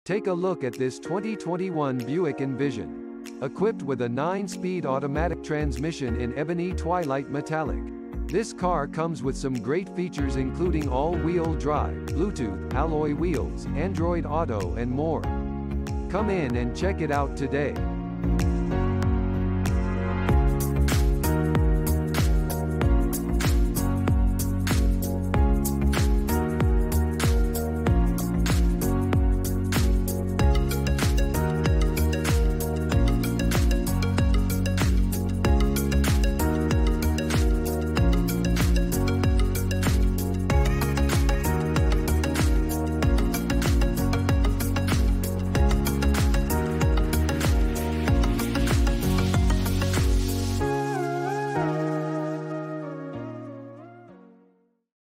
Take a look at this 2021 Buick Envision. Equipped with a 9-speed automatic transmission in Ebony Twilight Metallic. This car comes with some great features including all-wheel drive, Bluetooth, alloy wheels, Android Auto and more. Come in and check it out today.